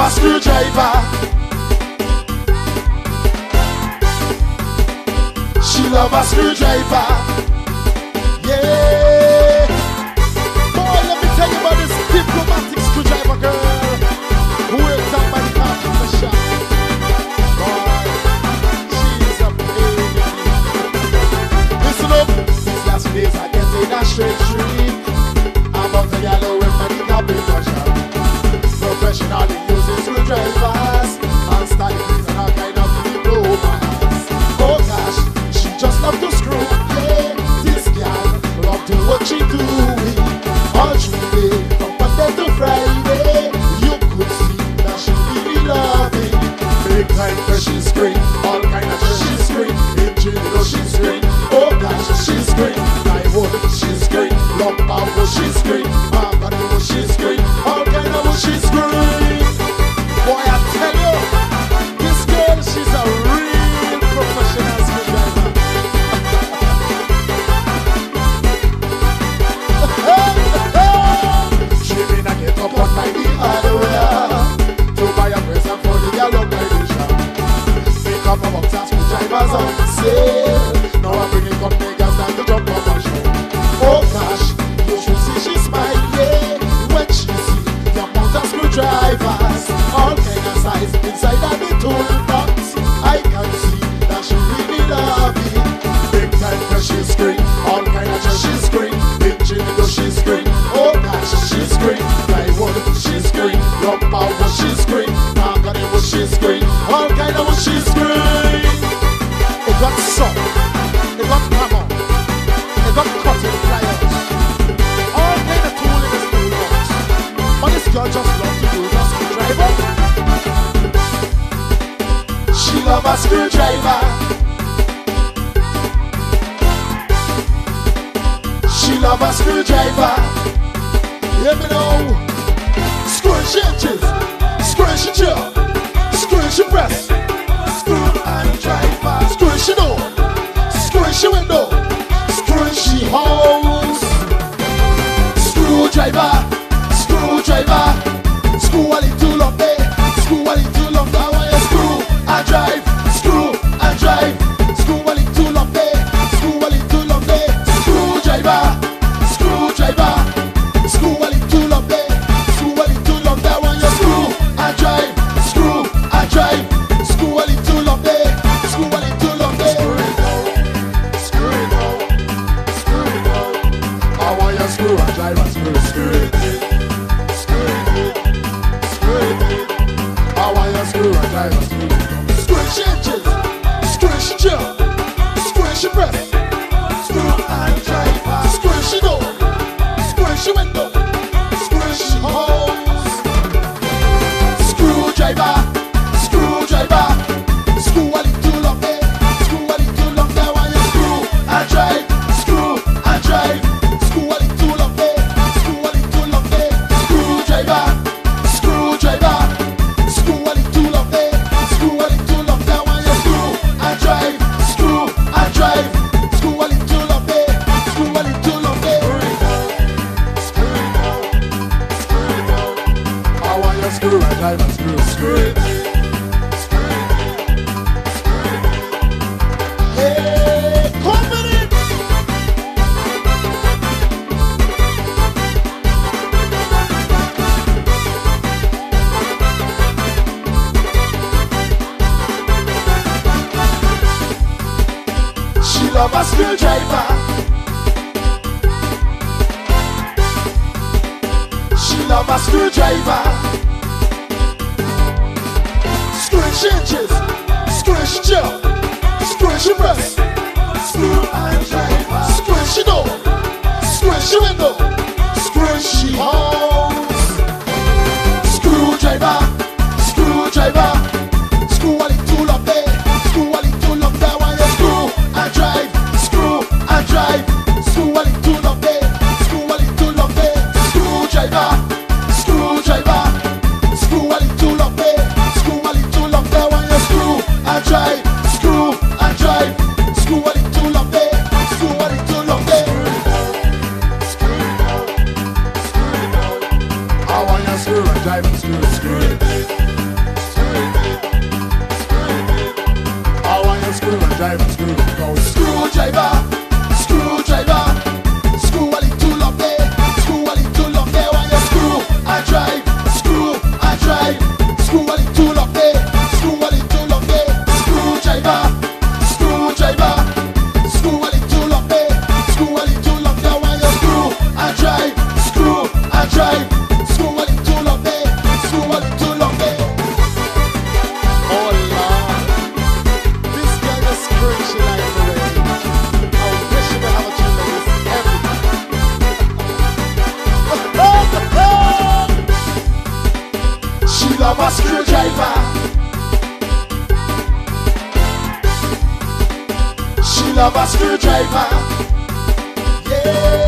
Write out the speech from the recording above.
a screwdriver. She love a screwdriver. Yeah. Boy, let me tell you about this diplomatic screwdriver girl who works up by the carpenter shop. Boy, she's a baby. Listen up. These last days I get in a straight street. I'm about to get away from the carpenter shop. Professionally using screwdrivers and styling and all kind of diplomas. Oh gosh, she just love to screw. Yeah, this girl love to what she doing. All through day, from Monday to Friday, you could see that she really loving. Big time where she scream, all kind of she scream. Engine, you know she scream. Oh gosh, she scream. Plywood, she scream. Lumber, what she scream. Mahogany, what she scream. All kind of what she scream. Boy, I tell you, this girl, she's a real professional screwdriver. She mean I get up on my knee hardware to buy a present for the girl up by the shop. Pick up a box of screwdrivers on sale. Now I bring it up, niggas down to jump up and show. Oh gosh, you should see she smile, yeah, when she see the amount of screwdrivers, all kind of size inside of the toolbox. I can see that she really love it. Big time where she scream, all kind of she scream. Engine though she scream, oh gosh she scream. Plywood she scream, lumber what she scream. Mahogany what she scream, all kind of what she scream. It got some, it got hammer, it got cutting pliers, all kind of tool in this toolbox. But this girl just loves to use a screwdriver. She love a screwdriver. She love a screwdriver. Hear me now. Screw she hinges, screw she chair, screw she press, screw and driver, screw she door, screw she window, screw she house. Screwdriver, screwdriver, screw a little up there, screw a little up there. When you screw and drive, screw and drive, screw a little up there, screw a little up there. Screwdriver, screwdriver, screw a little up there, screw a little up there. When you screw and drive, screw and drive, screw a little up there, screw a little up there. Screw it out, screw it out, screw it out. I want you screw and drive and screw it in, screw it in, screw it in. I want you screw and drive and screw it in. Screw she hinges, screw she chair, screw she press, screw and drive, screw she door, screw she window, screw she house. Screwdriver, screwdriver, screw a little up there, screw a little up there. When you screw and drive, screw and drive, screw a little up there, screw a little up there. Screwdriver, screwdriver, screw a little up there, screw a little up there. When you screw and drive, screw and drive, screw a little up there, screw a little up there. Screw it out, screw it out, screw it out. I want you screw and drive and screw it in, screw it in, screw it in. Yeah, come with it. She love a screwdriver. She love a screwdriver. Screw she hinges, screw she chair, screw she press, screw and driver, screw she door, screw she window, screw she house. Screwdriver, screwdriver, screw a little up there, screw a little up there. When you screw and drive, screw and drive, screw a little up there, screw a little up there. Screwdriver, screwdriver, screw a little up there, screw a little up there. When you screw and drive, screw and drive, screwdriver. She love a screwdriver. Yeah.